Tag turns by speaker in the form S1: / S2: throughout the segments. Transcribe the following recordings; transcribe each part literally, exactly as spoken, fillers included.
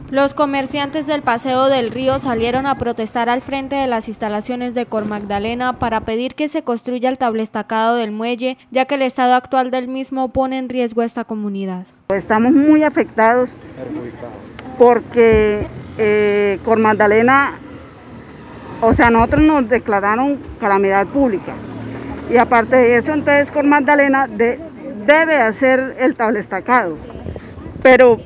S1: Los comerciantes del Paseo del Río salieron a protestar al frente de las instalaciones de Cor Magdalena para pedir que se construya el tablestacado del muelle, ya que el estado actual del mismo pone en riesgo a esta comunidad.
S2: Estamos muy afectados porque eh, Cor Magdalena, o sea, nosotros nos declararon calamidad pública y aparte de eso, entonces Cor Magdalena de, debe hacer el tablestacado, pero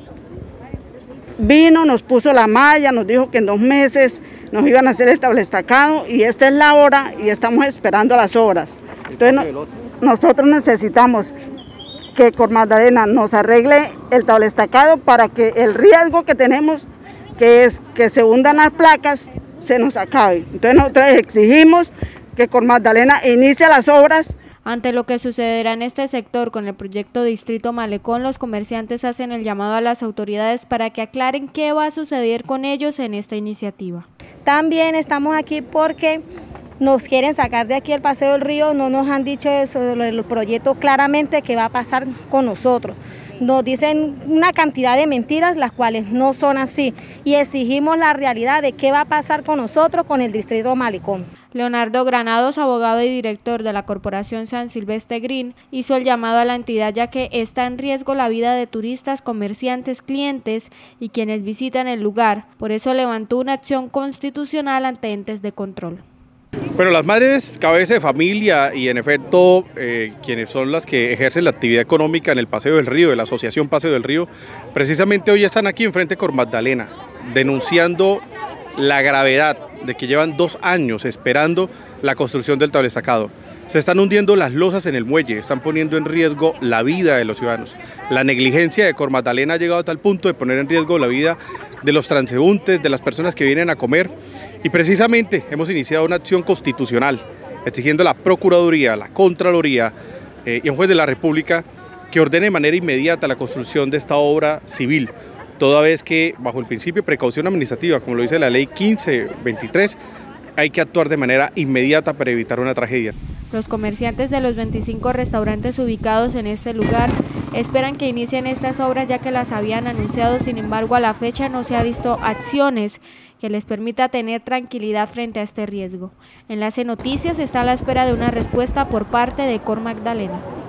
S2: vino, nos puso la malla, nos dijo que en dos meses nos iban a hacer el tablestacado y esta es la hora y estamos esperando las obras. Entonces no, nosotros necesitamos que Cor Magdalena nos arregle el tablestacado para que el riesgo que tenemos, que es que se hundan las placas, se nos acabe. Entonces nosotros exigimos que Cor Magdalena inicie las obras.
S1: Ante lo que sucederá en este sector con el proyecto Distrito Malecón, los comerciantes hacen el llamado a las autoridades para que aclaren qué va a suceder con ellos en esta iniciativa.
S3: También estamos aquí porque nos quieren sacar de aquí el Paseo del Río, no nos han dicho sobre el proyecto claramente qué va a pasar con nosotros. Nos dicen una cantidad de mentiras, las cuales no son así, y exigimos la realidad de qué va a pasar con nosotros con el Distrito Malecón.
S1: Leonardo Granados, abogado y director de la Corporación San Silvestre Green, hizo el llamado a la entidad ya que está en riesgo la vida de turistas, comerciantes, clientes y quienes visitan el lugar. Por eso levantó una acción constitucional ante entes de control.
S4: Pero las madres cabeza de familia y en efecto eh, quienes son las que ejercen la actividad económica en el Paseo del Río, de la Asociación Paseo del Río, precisamente hoy están aquí enfrente de Cor Magdalena, denunciando la gravedad de que llevan dos años esperando la construcción del tablestacado. Se están hundiendo las losas en el muelle, están poniendo en riesgo la vida de los ciudadanos. La negligencia de Cor Magdalena ha llegado a tal punto de poner en riesgo la vida de los transeúntes, de las personas que vienen a comer, y precisamente hemos iniciado una acción constitucional exigiendo a la Procuraduría, a la Contraloría eh, y a un juez de la República que ordene de manera inmediata la construcción de esta obra civil, toda vez que bajo el principio de precaución administrativa, como lo dice la ley quince veintitrés, hay que actuar de manera inmediata para evitar una tragedia.
S1: Los comerciantes de los veinticinco restaurantes ubicados en este lugar esperan que inicien estas obras ya que las habían anunciado, sin embargo a la fecha no se ha visto acciones que les permita tener tranquilidad frente a este riesgo. Enlace Noticias está a la espera de una respuesta por parte de Cor Magdalena.